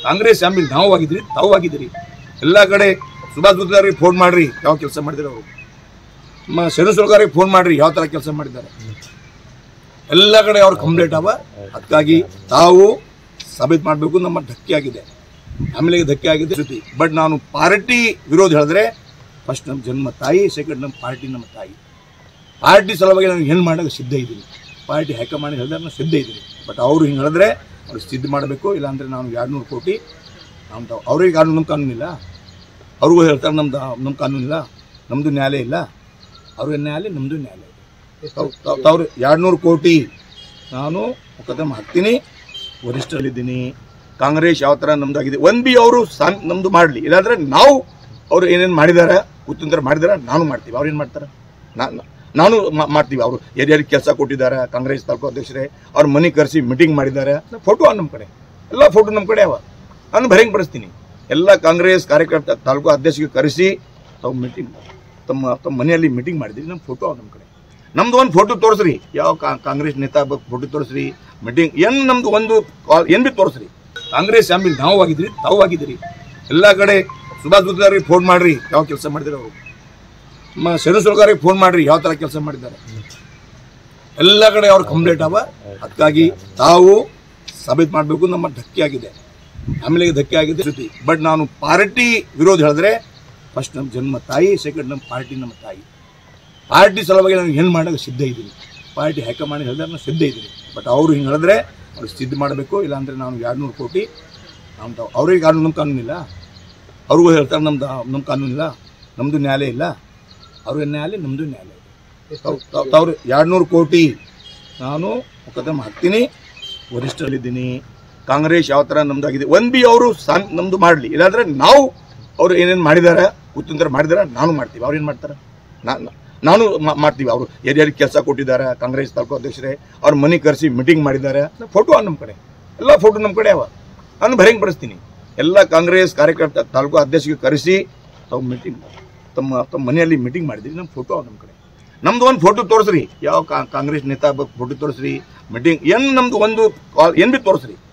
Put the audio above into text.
ಕಾಂಗ್ರೆಸ್ ಆಮೇಲೆ ನಾವು ಆಗಿದ್ರಿ, ತಾವು ಆಗಿದ್ದೀರಿ. ಎಲ್ಲ ಕಡೆ ಸುಭಾಷ್ ಗುತ್ತೇದಾರಿಗೆ ಫೋನ್ ಮಾಡ್ರಿ, ಯಾವ ಕೆಲಸ ಮಾಡಿದ್ದಾರೆ ಅವರು. ಶರಣಸ್ವಾಮಿಗೆ ಫೋನ್ ಮಾಡ್ರಿ, ಯಾವ ಥರ ಕೆಲಸ ಮಾಡಿದ್ದಾರೆ. ಎಲ್ಲ ಕಡೆ ಅವ್ರ ಕಂಪ್ಲೇಂಟ್ ಅವ. ಅದಕ್ಕಾಗಿ ತಾವು ಸಾಬೀತು ಮಾಡಬೇಕು. ನಮ್ಮ ಧಕ್ಕೆ ಆಗಿದೆ, ಫ್ಯಾಮಿಲಿಗೆ ಧಕ್ಕೆ ಆಗಿದೆ ಜೊತೆ. ಬಟ್ ನಾನು ಪಾರ್ಟಿ ವಿರೋಧ ಹೇಳಿದ್ರೆ ಫಸ್ಟ್ ನಮ್ಮ ಜನ್ಮ ತಾಯಿ, ಸೆಕೆಂಡ್ ನಮ್ಮ ಪಾರ್ಟಿ, ನಮ್ಮ ತಾಯಿ. ಪಾರ್ಟಿ ಸಲುವಾಗಿ ನಾನು ಏನು ಮಾಡೋಕ್ಕೆ ಸಿದ್ಧ ಇದ್ದೀನಿ. ಪಾರ್ಟಿ ಹೈಕಮಾಂಡ್ ಹೇಳಿದ್ರೆ ನಾನು ಸಿದ್ಧ ಇದ್ದೀನಿ. ಬಟ್ ಅವರು ಹಿಂಗೆ ಹೇಳಿದ್ರೆ ಅವ್ರಿಗೆ ಸಿದ್ಧ ಮಾಡಬೇಕು. ಇಲ್ಲಾಂದರೆ ನಾನು 200 ಕೋಟಿ ನಮ್ದು ಅವ್ರಿಗೆ ಕಾನೂನು, ನಮ್ಮ ಕಾನೂನಿಲ್ಲ. ಅವ್ರಿಗೂ ಹೇಳ್ತಾರೆ ನಮ್ಮ ಕಾನೂನಿಲ್ಲ, ನಮ್ಮದು ನ್ಯಾಯಾಲಯ ಇಲ್ಲ. ಅವ್ರಿಗೆ ನ್ಯಾಯಾಲಯ, ನಮ್ಮದು ನ್ಯಾಯಾಲಯ ಇದೆ. ಅವ್ರು 200 ಕೋಟಿ ನಾನು ಮೊಕದ್ದಮೆ ಹಾಕ್ತೀನಿ, ವರಿಷ್ಠರಲ್ಲಿದ್ದೀನಿ. ಕಾಂಗ್ರೆಸ್ ಯಾವ ಥರ ನಮ್ದಾಗಿದೆ ಬಿ ಅವರು ನಮ್ಮದು ಮಾಡಲಿ. ಇಲ್ಲಾಂದರೆ ನಾವು ಅವರು ಏನೇನು ಮಾಡಿದ್ದಾರೆ, ಕುತಂತ್ರ ಮಾಡಿದಾರೆ, ನಾನು ಮಾಡ್ತೀವಿ. ಅವ್ರು ಏನು ಮಾಡ್ತಾರೆ, ನಾನು ಮಾಡ್ತೀವಿ. ಅವರು ಯಾರ್ಯಾರಿಗೆ ಕೆಲಸ ಕೊಟ್ಟಿದ್ದಾರೆ, ಕಾಂಗ್ರೆಸ್ ತಾಲೂಕು ಅಧ್ಯಕ್ಷರೇ ಅವ್ರ ಮನೆ ಕರೆಸಿ ಮೀಟಿಂಗ್ ಮಾಡಿದ್ದಾರೆ. ಫೋಟೋ ನಮ್ಮ ಕಡೆ, ಎಲ್ಲ ಫೋಟೋ ನಮ್ಮ ಕಡೆ ಅವ. ನಾನು ಬಹಿರಂಗ ಪಡಿಸ್ತೀನಿ. ಎಲ್ಲ ಕಾಂಗ್ರೆಸ್ ಕಾರ್ಯಕರ್ತ ತಾಲೂಕು ಅಧ್ಯಕ್ಷರಿಗೆ ಕರೆಸಿ ತಾವು ಮೀಟಿಂಗ್, ತಮ್ಮ ಮನೆಯಲ್ಲಿ ಮೀಟಿಂಗ್ ಮಾಡಿದ್ರಿ. ನಮ್ಮ ಫೋಟೋ ನಮ್ಮ ಕಡೆ. ನಮ್ದು ಒಂದು ಫೋಟೋ ತೋರಿಸ್ರಿ, ಯಾವ ಕಾಂಗ್ರೆಸ್ ನೇತಾ ಫೋಟೋ ತೋರಿಸ್ರಿ, ಮೀಟಿಂಗ್ ಏನು ನಮ್ದು ಒಂದು ಏನು ಭೀ ತೋರಿಸ್ರಿ. ಕಾಂಗ್ರೆಸ್ ಆಮೇಲೆ ನಾವು ಆಗಿದ್ರಿ, ತಾವು ಆಗಿದ್ದೀರಿ. ಎಲ್ಲ ಕಡೆ ಸುಭಾಷ್ ಗುತ್ತೇದಾರಿಗೆ ಫೋನ್ ಮಾಡ್ರಿ, ಯಾವ ಕೆಲಸ ಮಾಡಿದ್ದಾರೆ ಅವರು. ಶರಣಸ್ವಾಮಿಗೆ ಫೋನ್ ಮಾಡ್ರಿ, ಯಾವ ಥರ ಕೆಲಸ ಮಾಡಿದ್ದಾರೆ. ಎಲ್ಲ ಕಡೆ ಅವ್ರ ಕಂಪ್ಲೇಂಟ್ ಅವ. ಅದಕ್ಕಾಗಿ ತಾವು ಸಾಬೀತು ಮಾಡಬೇಕು. ನಮ್ಮ ಧಕ್ಕೆ ಆಗಿದೆ, ಫ್ಯಾಮಿಲಿಗೆ ಧಕ್ಕೆ ಆಗಿದೆ ಜೊತೆ. ಬಟ್ ನಾನು ಪಾರ್ಟಿ ವಿರೋಧ ಹೇಳಿದ್ರೆ ಫಸ್ಟ್ ನಮ್ಮ ಜನ್ಮ ತಾಯಿ, ಸೆಕೆಂಡ್ ನಮ್ಮ ಪಾರ್ಟಿ, ನಮ್ಮ ತಾಯಿ. ಪಾರ್ಟಿ ಸಲುವಾಗಿ ನಾನು ಏನು ಮಾಡೋಕ್ಕೆ ಸಿದ್ಧ ಇದ್ದೀನಿ. ಪಾರ್ಟಿ ಹೈಕಮಾಂಡ್ ಹೇಳಿದ್ರೆ ನಾನು ಸಿದ್ಧ ಇದ್ದೀನಿ. ಬಟ್ ಅವರು ಹಿಂಗೆ ಹೇಳಿದ್ರೆ ಅವ್ರಿಗೆ ಸಿದ್ಧ ಮಾಡಬೇಕು. ಇಲ್ಲಾಂದರೆ ನಾನು 200 ಕೋಟಿ ನಮ್ದು ಅವ್ರಿಗೆ ಕಾನೂನು, ನಮ್ಮ ಕಾನೂನಿಲ್ಲ. ಅವ್ರಿಗೂ ಹೇಳ್ತಾರೆ ನಮ್ಮ ಕಾನೂನಿಲ್ಲ, ನಮ್ಮದು ನ್ಯಾಯಾಲಯ ಇಲ್ಲ. ಅವ್ರಿಗೆ ನ್ಯಾಯಾಲಯ, ನಮ್ಮದು ನ್ಯಾಯಾಲಯ ಇದೆ. ಅವ್ರು 200 ಕೋಟಿ ನಾನು ಮೊಕದ್ದಮೆ ಹಾಕ್ತೀನಿ, ವರಿಷ್ಠರಲ್ಲಿದ್ದೀನಿ. ಕಾಂಗ್ರೆಸ್ ಯಾವ ಥರ ನಮ್ದಾಗಿದೆ ಬಿ ಅವರು ನಮ್ಮದು ಮಾಡಲಿ. ಇಲ್ಲಾಂದರೆ ನಾವು ಅವರು ಏನೇನು ಮಾಡಿದ್ದಾರೆ, ಕುತಂತ್ರ ಮಾಡಿದ್ದಾರೆ, ನಾನು ಮಾಡ್ತೀವಿ. ಅವ್ರು ಏನು ಮಾಡ್ತಾರೆ, ನಾನು ಮಾಡ್ತೀವಿ. ಅವರು ಯಾರ್ಯಾರಿಗೆ ಕೆಲಸ ಕೊಟ್ಟಿದ್ದಾರೆ, ಕಾಂಗ್ರೆಸ್ ತಾಲೂಕು ಅಧ್ಯಕ್ಷರೇ ಅವ್ರ ಮನೆ ಕರೆಸಿ ಮೀಟಿಂಗ್ ಮಾಡಿದ್ದಾರೆ. ಫೋಟೋ ನಮ್ಮ ಕಡೆ, ಎಲ್ಲ ಫೋಟೋ ನಮ್ಮ ಕಡೆ ಅವ. ನಾನು ಬಹಿರಂಗ ಪಡಿಸ್ತೀನಿ. ಎಲ್ಲ ಕಾಂಗ್ರೆಸ್ ಕಾರ್ಯಕರ್ತ ತಾಲೂಕು ಅಧ್ಯಕ್ಷರಿಗೆ ಕರೆಸಿ ತಾವು ಮೀಟಿಂಗ್, ತಮ್ಮ ಮನೆಯಲ್ಲಿ ಮೀಟಿಂಗ್ ಮಾಡಿದ್ರಿ. ನಮ್ಮ ಫೋಟೋ ನಮ್ಮ ಕಡೆ. ನಮ್ದು ಒಂದು ಫೋಟೋ ತೋರಿಸ್ರಿ, ಯಾವ ಕಾಂಗ್ರೆಸ್ ನೇತಾ ಫೋಟೋ ತೋರಿಸ್ರಿ, ಮೀಟಿಂಗ್ ಏನು ನಮ್ದು ಒಂದು ಏನು ಭೀ ತೋರಿಸ್ರಿ.